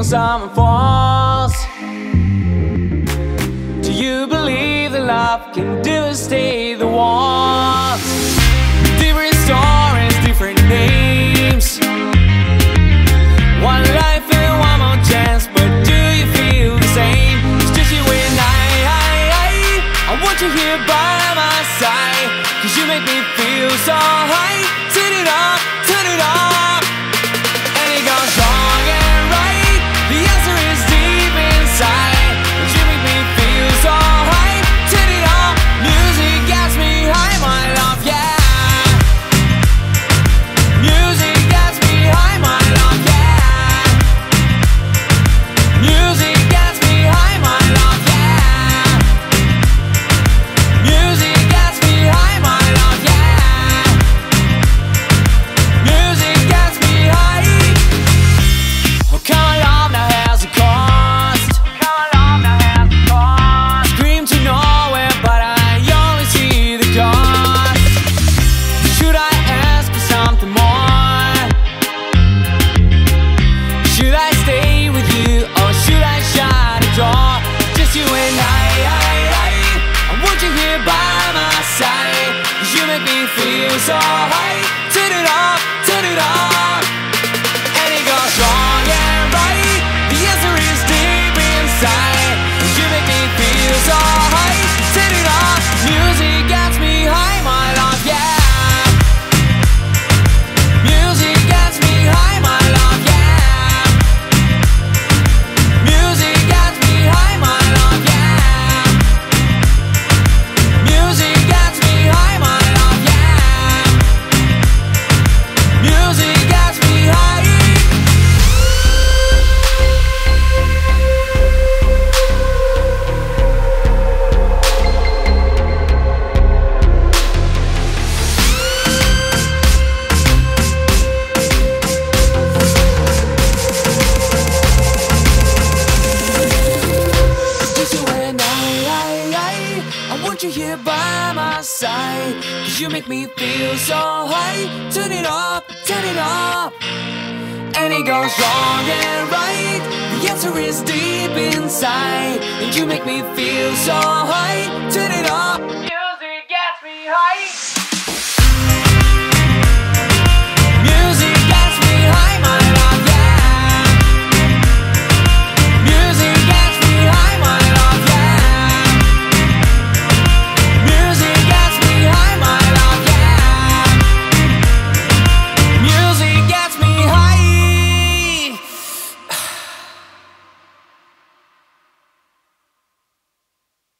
summer falls. Do you believe that love can devastate the walls? Different stories, different names, one life and one more chance, but do you feel the same? It's just you and I want you here by my side, 'cause you make me feel so high. Turn it up, turn it up. And it goes wrong and right, the answer is deep inside. You make me feel so high. Turn it up, music gets me high, my love, yeah. Music gets me high, my love, yeah. Music gets me high, my love, yeah. Music gets me high, my love, yeah. Music gets me high. Oh, come on, love now has a cost. Come on, love now has a cost. Scream to nowhere, but I only see the cost. Should I ask for something more? Should I stay with you, or should I shut the door? Just you and I want you here by my side, 'cause you make me feel so high. Turn it up, turn it up. And it goes wrong and right, the answer is deep inside. You make me feel so high. Turn it up, music gets me high, my love, yeah. Music gets me high, my love, yeah. Music gets me high, my love, yeah. Music gets me high, my love, yeah. Music gets me high. Just you and I want you here by my side, 'cause you make me feel so high. Turn it up, turn it up. And it goes wrong and right, the answer is deep inside. And you make me feel so high. Turn it up, music gets me high.